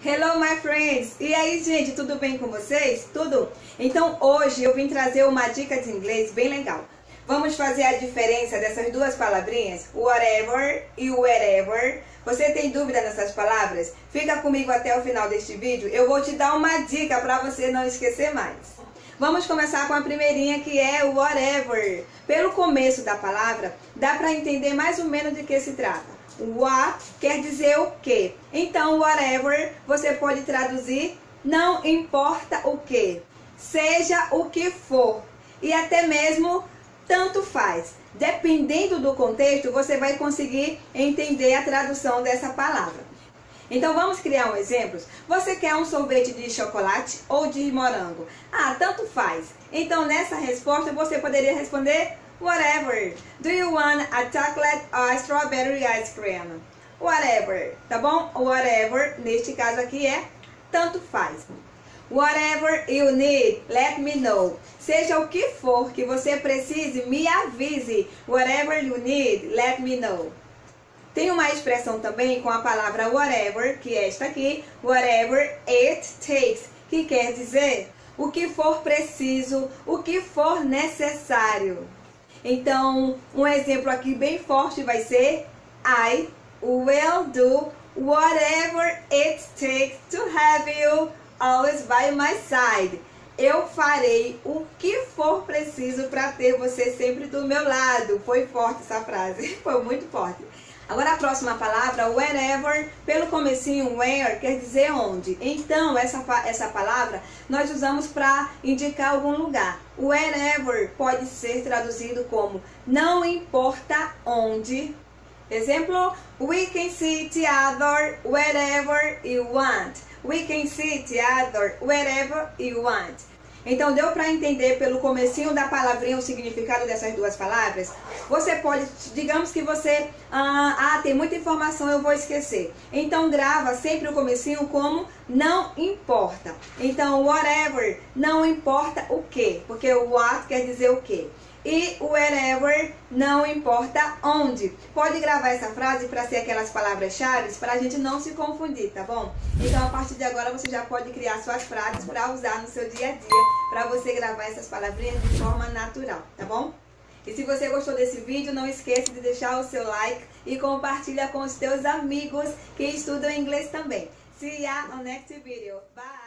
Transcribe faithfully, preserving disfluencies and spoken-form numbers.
Hello, my friends! E aí, gente, tudo bem com vocês? Tudo? Então, hoje eu vim trazer uma dica de inglês bem legal. Vamos fazer a diferença dessas duas palavrinhas, whatever e wherever. Você tem dúvida nessas palavras? Fica comigo até o final deste vídeo. Eu vou te dar uma dica para você não esquecer mais. Vamos começar com a primeirinha, que é o whatever. Pelo começo da palavra, dá para entender mais ou menos de que se trata. What quer dizer o que. Então, whatever você pode traduzir não importa o que, seja o que for, e até mesmo tanto faz. Dependendo do contexto, você vai conseguir entender a tradução dessa palavra. Então vamos criar um exemplo. Você quer um sorvete de chocolate ou de morango? Ah, tanto faz. Então nessa resposta você poderia responder whatever. Do you want a chocolate or strawberry ice cream? Whatever, tá bom? Whatever, neste caso aqui é tanto faz. Whatever you need, let me know. Seja o que for que você precise, me avise. Whatever you need, let me know. Tem uma expressão também com a palavra whatever, que é esta aqui, whatever it takes, que quer dizer o que for preciso, o que for necessário. Então, um exemplo aqui bem forte vai ser I will do whatever it takes to have you always by my side. Eu farei o que for preciso para ter você sempre do meu lado. Foi forte essa frase, foi muito forte. Agora a próxima palavra, wherever, pelo comecinho, where, quer dizer onde. Então, essa, essa palavra nós usamos para indicar algum lugar. Wherever pode ser traduzido como não importa onde. Exemplo, we can see each other wherever you want. We can see each other wherever you want. Então, deu para entender pelo comecinho da palavrinha o significado dessas duas palavras? Você pode, digamos que você, ah, ah, tem muita informação, eu vou esquecer. Então, grava sempre o comecinho como não importa. Então, whatever, não importa o que, porque o what quer dizer o que. E wherever, não importa onde. Pode gravar essa frase para ser aquelas palavras-chave para a gente não se confundir, tá bom? Então, a partir de agora, você já pode criar suas frases para usar no seu dia a dia, para você gravar essas palavrinhas de forma natural, tá bom? E se você gostou desse vídeo, não esqueça de deixar o seu like e compartilha com os teus amigos que estudam inglês também. See ya on next video. Bye!